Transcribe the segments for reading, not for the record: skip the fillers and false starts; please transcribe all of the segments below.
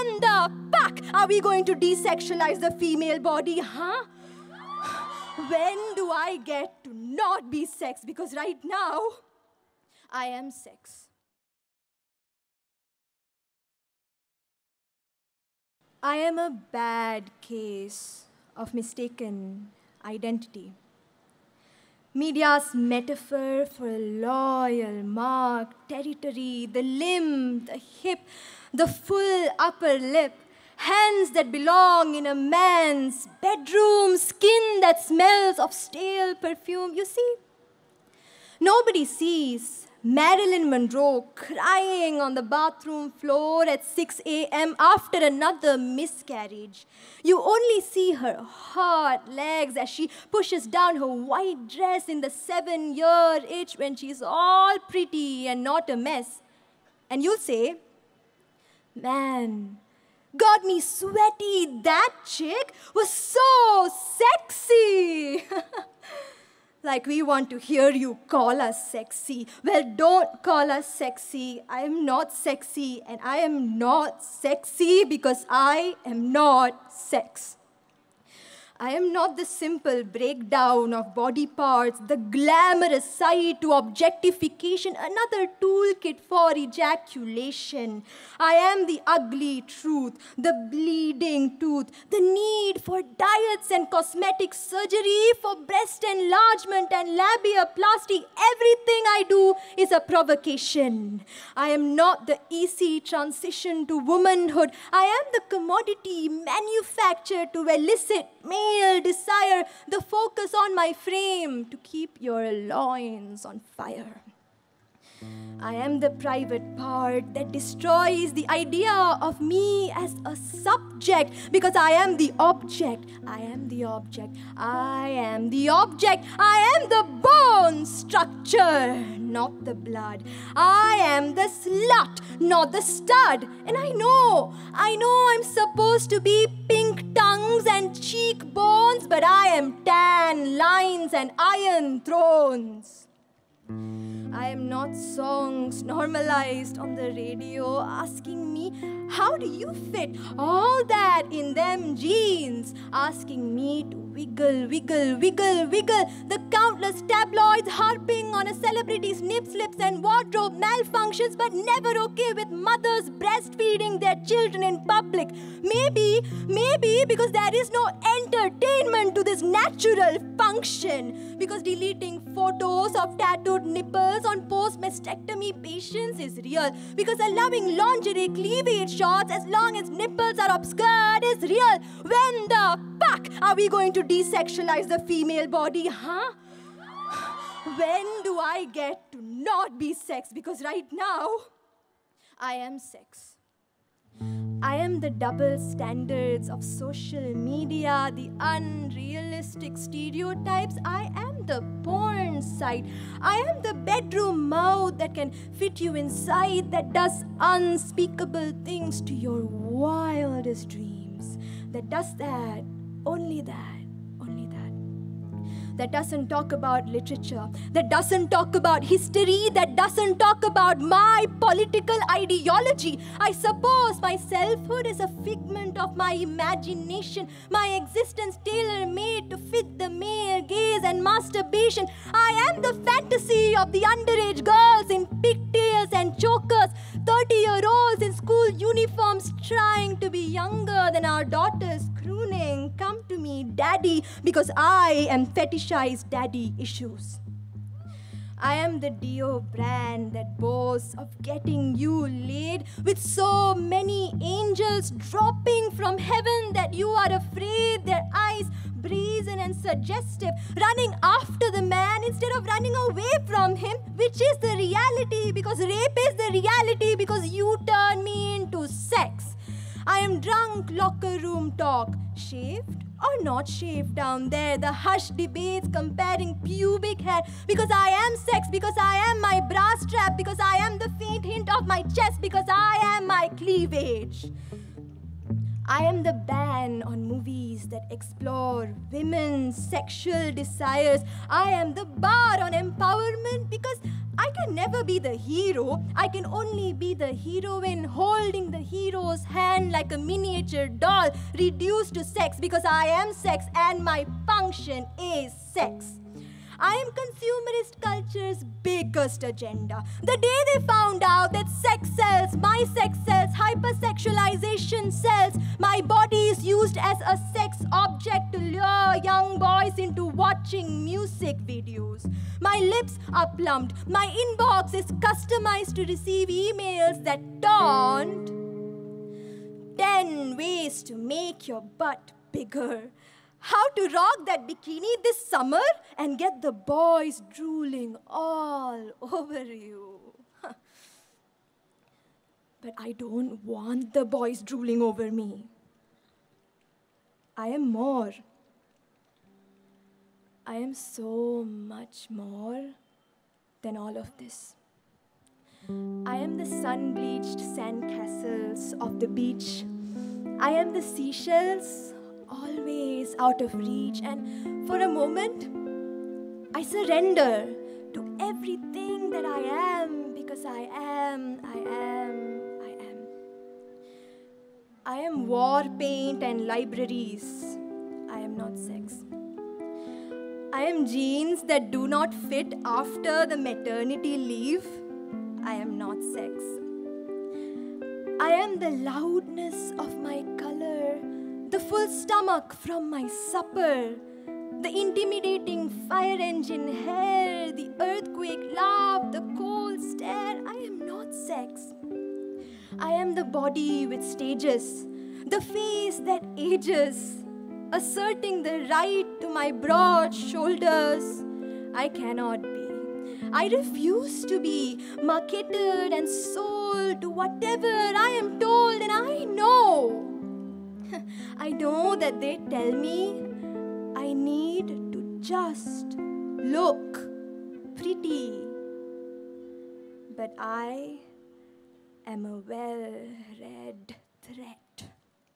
When the fuck are we going to desexualize the female body, huh? When do I get to not be sex? Because right now, I am sex. I am a bad case of mistaken identity. Media's metaphor for a loyal, marked territory, the limb, the hip, the full upper lip, hands that belong in a man's bedroom, skin that smells of stale perfume. You see, nobody sees Marilyn Monroe crying on the bathroom floor at 6 a.m. after another miscarriage. You only see her hot legs as she pushes down her white dress in the 7-year itch when she's all pretty and not a mess. And you'll say, man, got me sweaty, that chick was so sexy. Like we want to hear you call us sexy. Well, don't call us sexy. I am not sexy, and I am not sexy because I am not sex. I am not the simple breakdown of body parts, the glamorous side to objectification, another toolkit for ejaculation. I am the ugly truth, the bleeding tooth, the need for diets and cosmetic surgery, for breast enlargement and labiaplasty. Everything I do is a provocation. I am not the easy transition to womanhood. I am the commodity manufactured to elicit male desire, the focus on my frame to keep your loins on fire. I am the private part that destroys the idea of me as a subject because I am the object. I am the object. I am the object. I am the bone structure, not the blood. I am the slut, not the stud. And I know I'm supposed to be pink tongues and cheekbones, but I am tan lines and iron thrones. I am not songs normalized on the radio asking me, how do you fit all that in them jeans? Asking me to wiggle, wiggle, wiggle, wiggle. The countless tabloids harping on a celebrity's nip slips and wardrobe malfunctions, but never okay with mothers breastfeeding their children in public. Maybe because there is no entertainment to this natural function. Because deleting photos of tattooed nipples on post-mastectomy patients is real. Because allowing lingerie cleavage shots as long as nipples are obscured is real. When the fuck are we going to desexualize the female body, huh? When do I get to not be sex? Because right now, I am sex. I am the double standards of social media, the unrealistic stereotypes. I am the porn site. I am the bedroom mouth that can fit you inside, that does unspeakable things to your wildest dreams. That does that, only that. That doesn't talk about literature, that doesn't talk about history, that doesn't talk about my political ideology. I suppose my selfhood is a figment of my imagination, my existence tailor-made to fit the male gaze and masturbation. I am the fantasy of the underage girls in pigtails and chokers, 30-year-olds in school uniforms trying to be younger than our daughters, crooning, "Come to me, daddy," because I am fetishized daddy issues. I am the Dio brand that boasts of getting you laid with so many angels dropping from heaven that you are afraid, their eyes brazen and suggestive, running after the man instead of running away from him, which is the reality, because rape is the reality, because you turn me into sex. I am drunk locker room talk, shaved or not shaved down there, the hushed debates comparing pubic hair, because I am sex, because I am my bra strap, because I am the faint hint of my chest, because I am my cleavage. I am the ban on movies that explore women's sexual desires. I am the bar on empowerment because I can never be the hero. I can only be the heroine holding the hero's hand like a miniature doll reduced to sex because I am sex and my function is sex. I am consumerist culture's biggest agenda. The day they found out that sex sells, my sex sells, hypersexualization sells, my body is used as a sex object to lure young boys into watching music videos. My lips are plumped, my inbox is customized to receive emails that taunt 10 ways to make your butt bigger. How to rock that bikini this summer and get the boys drooling all over you. But I don't want the boys drooling over me. I am more. I am so much more than all of this. I am the sun-bleached sandcastles of the beach. I am the seashells always out of reach, and for a moment, I surrender to everything that I am because I am. I am war paint and libraries. I am not sex. I am jeans that do not fit after the maternity leave. I am not sex. I am the loudness of my color, the full stomach from my supper, the intimidating fire engine hair, the earthquake laugh, the cold stare. I am not sex. I am the body with stages, the face that ages, asserting the right to my broad shoulders. I cannot be. I refuse to be marketed and sold to whatever I am told, and I know. I know that they tell me I need to just look pretty. But I am a well-read threat.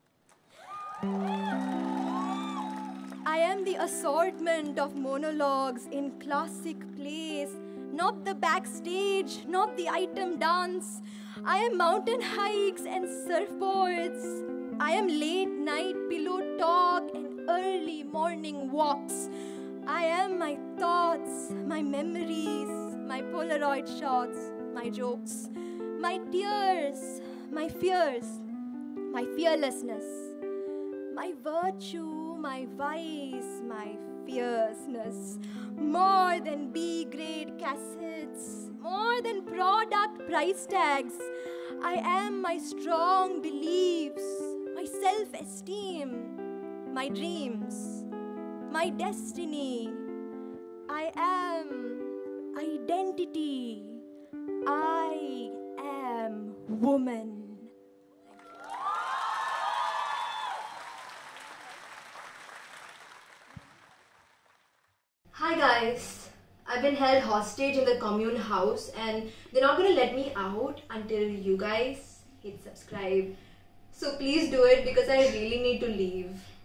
I am the assortment of monologues in classic plays, not the backstage, not the item dance. I am mountain hikes and surfboards. I am late night pillow talk and early morning walks. I am my thoughts, my memories, my Polaroid shots, my jokes, my tears, my fears, my fearlessness, my virtue, my vice, my fierceness. More than B-grade cassettes, more than product price tags. I am my strong beliefs, my self-esteem, my dreams, my destiny. I am identity. I am woman. Hi guys, I've been held hostage in the Kommune house and they're not going to let me out until you guys hit subscribe. So please do it because I really need to leave.